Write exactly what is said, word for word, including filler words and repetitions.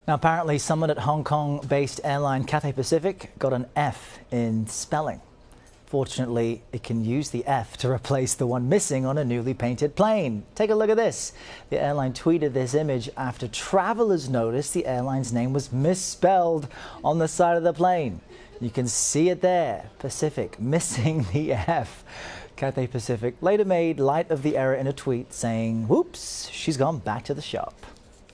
Now, apparently someone at Hong Kong-based airline Cathay Pacific got an F in spelling. Fortunately, it can use the F to replace the one missing on a newly painted plane. Take a look at this. The airline tweeted this image after travelers noticed the airline's name was misspelled on the side of the plane. You can see it there, Pacific, missing the F. Cathay Pacific later made light of the error in a tweet saying, "Whoops, she's gone back to the shop."